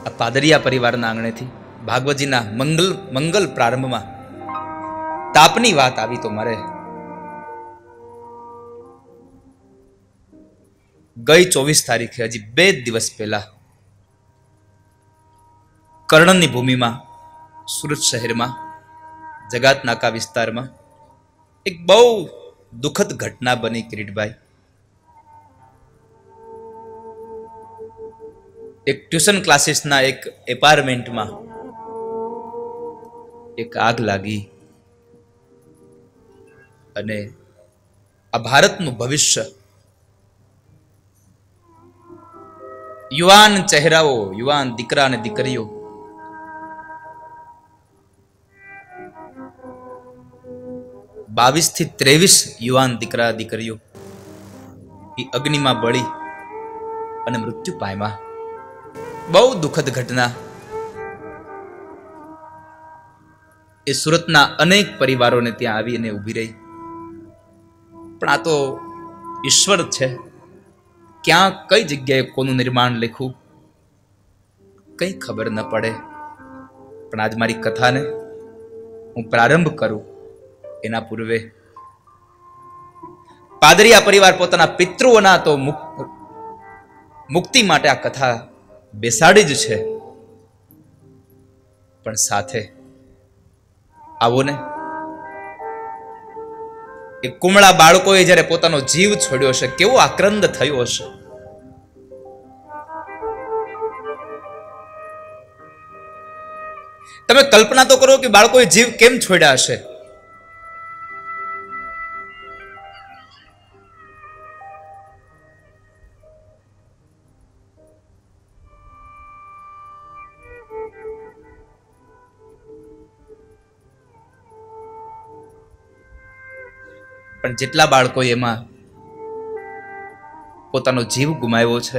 આ પાદરિયા પરિવારના આંગણેથી ભાગવતજીના મંગલ પ્રારંભમાં તાપની વાત આવી તો મારે ગઈ 24 તારીખે હજી 2 દિવસ પહેલા કર્ણની ભૂમિમાં સુરત શહેરમાં જગાત નાકા વિસ્તારમાં એક બહુ દુઃખદ ઘટના બની કિરીટભાઈ. એક ટ્યુશન ક્લાસીસના એક એપાર્ટમેન્ટમાં એક આગ લાગી અને આ ભારતનું ભવિષ્ય, યુવાન ચહેરાઓ, યુવાન દીકરા અને દીકરીઓ બાવીસ થી 23 યુવાન દીકરા દીકરીઓ એ અગ્નિમાં બળી અને મૃત્યુ પામ્યા. બહુ દુઃખદ ઘટના. એ સુરતના અનેક પરિવારોને ત્યાં આવી અને ઊભી રહી. પણ આ તો ઈશ્વર છે. ક્યાં કઈ જગ્યાએ કોનું નિર્માણ લખ્યું કઈ ખબર ન પડે. પણ આજ મારી કથાને હું પ્રારંભ કરું એના પૂર્વે પાદરિયા પરિવાર પોતાના પિતૃઓના તો મુક્તિ માટે આ કથા બેસાડી જ છે. પણ સાથે આવો ને, એ કુમળા બાળકોએ જ્યારે પોતાનો જીવ છોડ્યો છે કેવો આક્રંદ થયો હશે. તમે કલ્પના તો કરો કે બાળકોએ જીવ કેમ છોડ્યા હશે. પણ જેટલા બાળકો એમાં પોતાનો જીવ ગુમાવ્યો છે,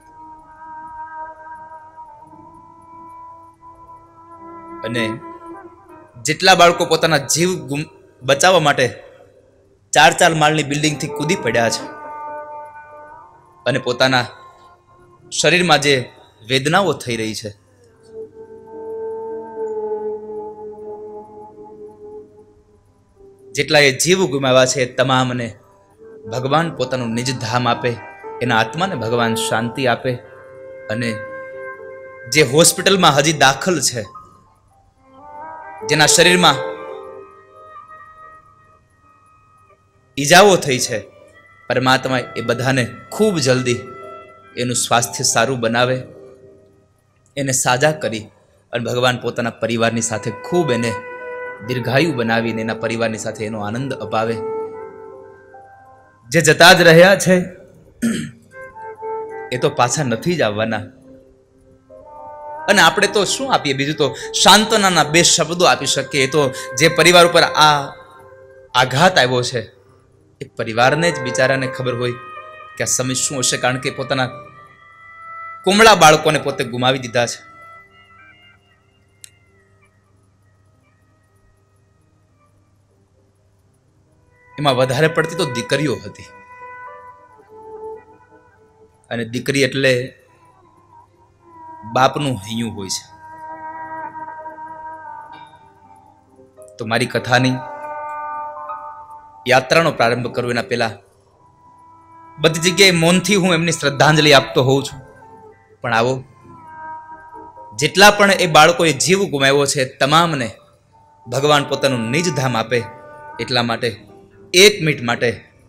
અને જેટલા બાળકો પોતાના જીવ બચાવવા માટે 4 માળની બિલ્ડિંગથી કૂદી પડ્યા છે અને પોતાના શરીરમાં જે વેદનાઓ થઈ રહી છે, જેટલા એ જીવ ગુમાવ્યા છે તમામને ભગવાન પોતાનું નિજ ધામ આપે, એના આત્માને ભગવાન શાંતિ આપે. અને જે હોસ્પિટલમાં હજી દાખલ છે, જેના શરીરમાં ઈજાઓ થઈ છે, પરમાત્મા એ બધાને ખૂબ જલ્દી એનું સ્વાસ્થ્ય સારું બનાવે, એને સાજા કરી અને ભગવાન પોતાના પરિવારની સાથે ખૂબ એને દીર્ઘાયુ બનાવીને એના પરિવારની સાથે એનો આનંદ અપાવે. જે જતા જ રહ્યા છે એ તો પાછા નથી જ આવવાના. અને આપણે તો શું આપીએ, બીજું તો સાંત્વનાના 2 શબ્દો આપી શકીએ. એ તો જે પરિવાર ઉપર આ આઘાત આવ્યો છે એ પરિવારને જ બિચારાને ખબર હોય કે આ સમય શું હશે, કારણ કે પોતાના કુમળા બાળકોને પોતે ગુમાવી દીધા છે. એમાં વધારે પડતી તો દીકરીઓ હતી, અને દીકરી એટલે બાપનું હૈયું હોય છે. તો મારી કથાની યાત્રાનો પ્રારંભ કરું એના પહેલા બધી જગ્યાએ મૌનથી હું એમની શ્રદ્ધાંજલિ આપતો હોઉં છું. પણ આવો, જેટલા પણ એ બાળકોએ જીવ ગુમાવ્યો છે તમામને ભગવાન પોતાનું નિજ ધામ આપે, એટલા માટે 1 મિનિટ માટે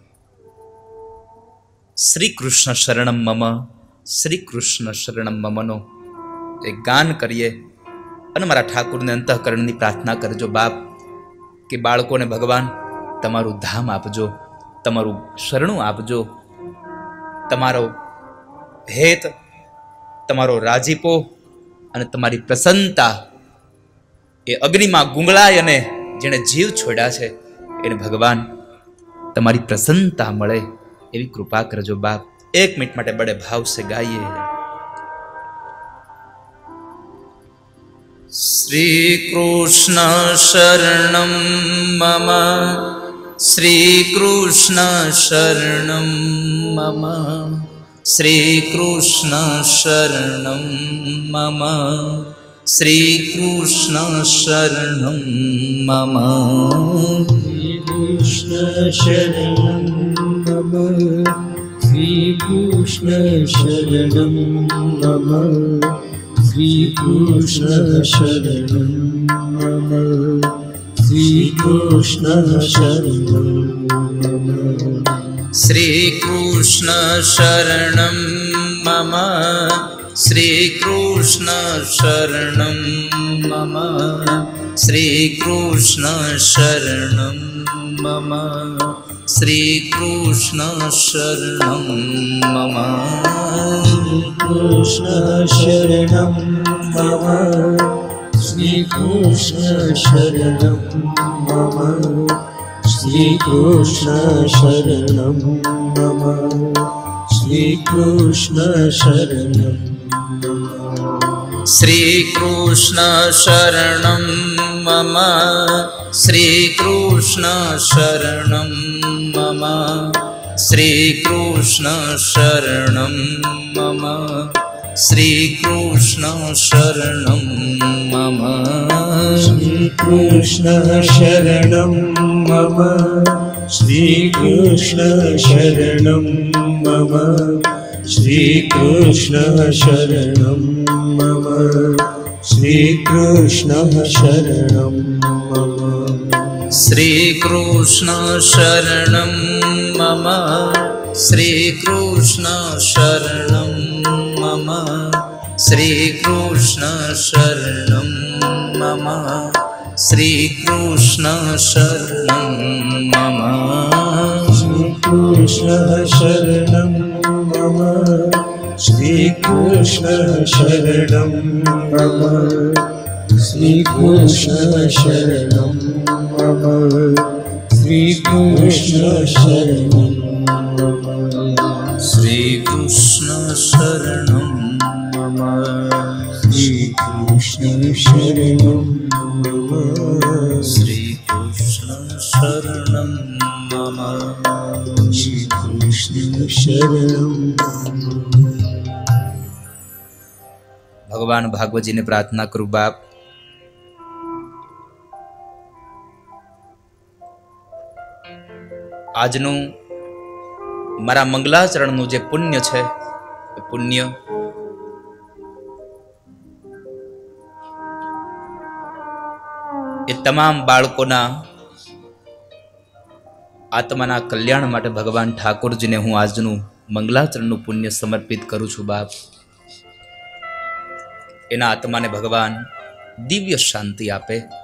શ્રી કૃષ્ણ શરણમ મમ, શ્રી કૃષ્ણ શરણમ મમનો એક ગાન કરીએ અને મારા ઠાકુરને અંતઃકરણની પ્રાર્થના કરજો બાપ કે બાળકોને ભગવાન તમારું ધામ આપજો, તમારું શરણું આપજો, તમારો હેત, તમારો રાજીપો અને તમારી પ્રસન્નતા એ અગ્નિમાં ગુંગળાય અને જેણે જીવ છોડ્યા છે એને ભગવાન તમારી પ્રસન્નતા મળે એવી કૃપા કરજો બાપ. 1 મિનિટ માટે બડે ભાવ સે ગાઈએ. શ્રી કૃષ્ણ શરણમ મમ, શ્રી કૃષ્ણ શરણમ મમ, श्रीकृष्ण शरणं मम श्रीकृष्ण शरणं मम श्रीकृष्ण शरणं मम श्रीकृष्ण शरणं मम श्रीकृष्ण शरणं मम श्रीकृष्ण शरणं मम श्रीकृष्ण शरणं मम श्रीकृष्ण शरणं मम श्रीकृष्ण शरणं मम श्रीकृष्ण शरणं मम श्रीकृष्ण शरणं मम श्रीकृष्ण शरणं मम श्रीकृष्ण शरणं मम श्रीकृष्ण शरणं श्रीकृष्ण शरणं मम श्रीकृष्ण शरणं मम श्रीकृष्ण शरणं मम श्रीकृष्ण शरणं मम श्रीकृष्ण शरणं मम श्रीकृष्ण शरणं मम श्रीकृष्ण शरणं मम श्रीकृष्ण शरणं मम श्रीकृष्ण शरणं मम श्रीकृष्ण शरणं मम श्रीकृष्ण शरणं मम श्रीकृष्ण शरणं मम श्रीकृष्ण शरणं मम श्रीकृष्ण शरणं मम श्रीकृष्ण शरणं मम श्रीकृष्ण शरणं मम श्रीकृष्ण शरणं मम श्रीकृष्ण शरणं मम श्रीकृष्ण शरणं मम श्रीकृष्ण शरणं भगवान भागवत जी ने प्रार्थना करूं बाप આજનું મારા મંગલાચરણનું જે પુણ્ય છે એ પુણ્ય એ તમામ બાળકોના આત્માના કલ્યાણ માટે ભગવાન ઠાકોરજીને હું આજનું મંગલાચરણનું પુણ્ય સમર્પિત કરું છું બાપ એના આત્માને ભગવાન દિવ્ય શાંતિ આપે